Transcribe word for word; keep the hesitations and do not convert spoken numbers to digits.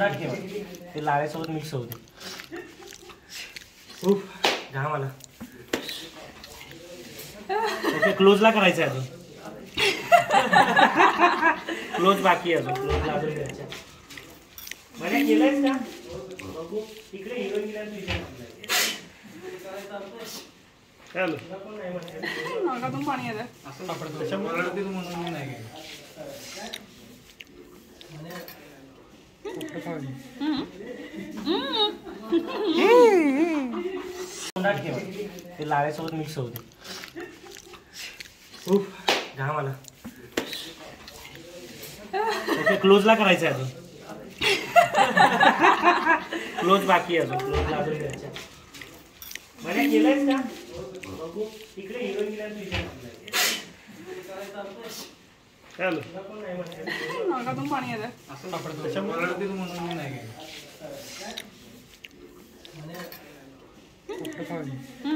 तोंडात ठेवा, ते लाव्यासोबत मिक्स होते. खूप घाम आला. ओके, क्लोजला करायचं आहे अजून. क्लोज बाकी आहे अजून. क्लोजला अजून द्यायचं. मला केलंयस का बघू तिकडे हिरोईनला चलो नाकातून पाणी येतं. असं त्याच्यामुळे म्हणून नाही तोंडात ठेवा, ते लाव्यासोबत मिक्स होते. खूप घाम आला. ओके, क्लोजला करायचं आहे अजून. क्लोज बाकी आहे अजून. क्लोजला अजून द्यायचं. मला केलंयस का बघू तिकडे हिरोईनला चलो नाकातून पाणी येतं. असं त्याच्यामुळे म्हणून नाही